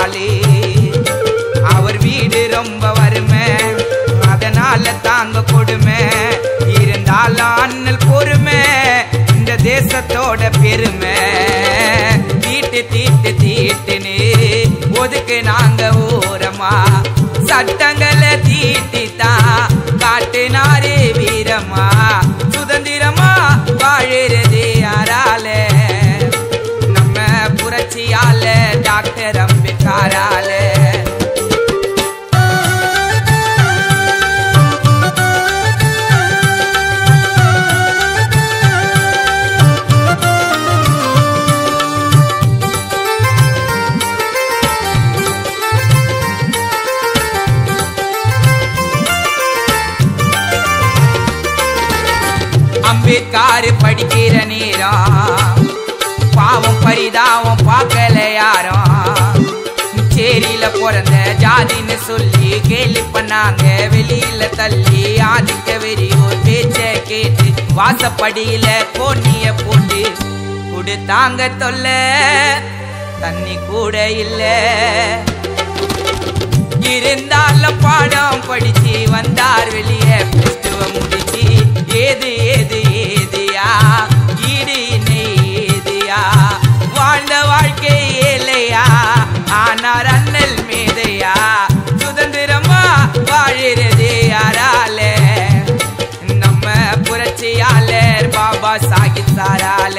பதினாலு. அவர் வீடு ரொம்ப வறுமை, அதனால தாங்க கொடுமை. இருந்தாலும் அண்ணல் பொறுமை, இந்த தேசத்தோட பெருமை. தீட்டு தீட்டு தீட்டுன்னு ஒதுக்கு நாங்க ஓரமா, சட்டங்களை தீட்டித்தான் காட்டுனாரே வீரமா. சுதந்திரமா வாழறது யாரால? நம்ம புரட்சியால, டாக்டர் அம்பேத்கரால. அம்பேத்கர் படிக்கிற நேரம் பாவம் பரிதாவம் பார்க்கல யாரும். சேரியில பிறந்த ஜாதின்னு சொல்லி கேலி பண்ணாங்க, வெளியில தள்ளி ஆதிக்க வெறியோர் பேச்ச கேட்டு வாசப்படியில கோணிய போட்டு கொடுத்தாங்க தொல்ல. தண்ணி கூட இல்ல, இருந்தாலும் பாடம் படிச்சு வந்தார் வெளியே பிளஸ்டுவ முடிச்சு. ஏது ஏது ஏதியா ஈடு ஏதியா, வாழ்ந்த வாழ்க்கை ஏலையா ஆனார் அண்ணல் மேதையா. சுதந்திரமா வாழறது யாரால? நம்ம புரட்சியாளர் பாபா சாஹிப் சாரால.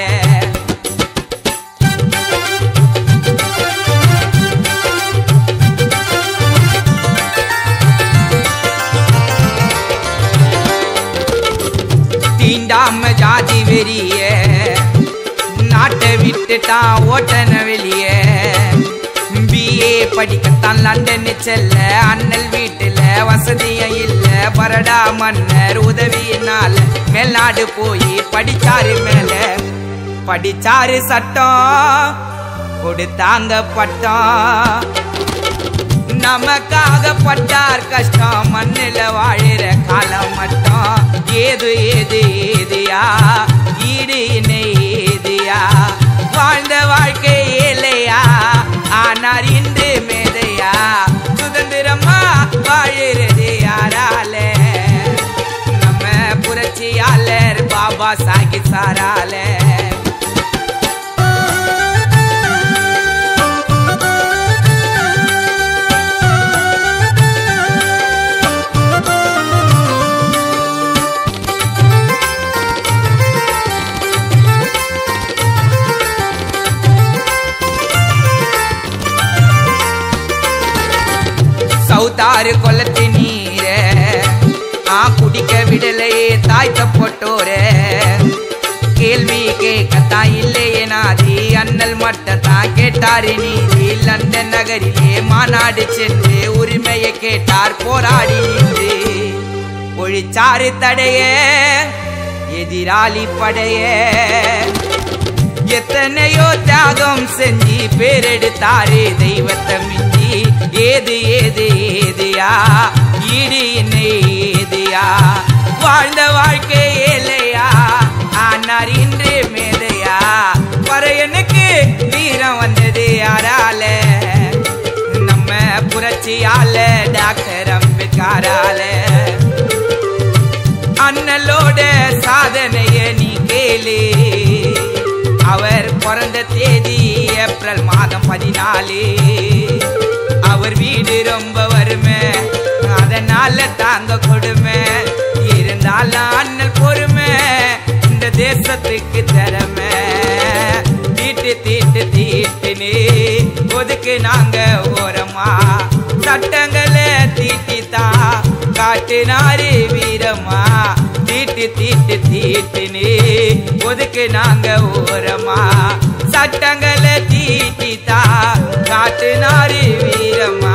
தீண்டாம ஜாதி வெறிய நாட்டை விட்டுட்டான் ஓட்டன வெளிய. பிஏ படிக்கத்தான் லண்டன் செல்ல, அண்ணல் வீட்டுல வசதியும் இல்ல. பரடா மன்னர் உதவியினால மேல்நாடு போய் படிச்சாரு. மேல படிச்சாரு சட்டம், கொடுத்தாங்க பட்டம். நமக்காக பட்டார் கஷ்டம், மண்ணில வாழிற காலம் மட்டும். ஏது ஏது ஏதியா ஈடு ஏதியா, வாழ்ந்த வாழ்க்கை ஏலையா ஆனார் இன்று மேதையா. சுதந்திரமா வாழறது யாரால? நம்ம புரட்சியாளர் பாபா சாஹிப் சாரால. சவுத்தாறு கொல்லத்து நீர குடிக்க விடலையே தாய்த்த போட்டோர. கேள்வி கேட்கத்தான் இல்லையே நாதி, அண்ணல் மட்டத்தான் கேட்டாரு நீதி. லண்டன் நகரிலே மாநாடு சென்று உரிமையை கேட்டார் போராடி நின்று. ஒழிச்சாறு தடைய எதிராளி படைய, எத்தனையோ தியாகம் செஞ்சு பேரெடுத்தாரு தெய்வத்தை மிஞ்சி. ஏது ஏது ஏதியா ஈடு ஏதியா, வாழ்ந்த வாழ்க்கை ஏலையா ஆனார் இன்று மேதையா. பறையனுக்கு வீரம் வந்தது யாரால? நம்ம புரட்சியால, டாக்டர் அம்பேத்கரால. அண்ணலோட சாதனைய நீ கேளு. அவர் பிறந்த தேதி ஏப்ரல் மாதம் 14. அவர் வீடு ரொம்ப வறுமை, அதனால தாங்க கொடுமை. இருந்தாலும் அண்ணல் பொறுமை, இந்த தேசத்துக்கு திறமை. தீட்டு தீட்டு தீட்டுன்னு ஒதுக்கு நாங்க ஓரமா, சட்டங்களை தீட்டித்தான் காட்டுனாரு வீரமா. தீட்டு தீட்டு தீட்டுன்னு ஒதுக்கு நாங்க ஓரமா, சட்டங்களை தீட்டித்தான் காட்டுனாரு வீரமா.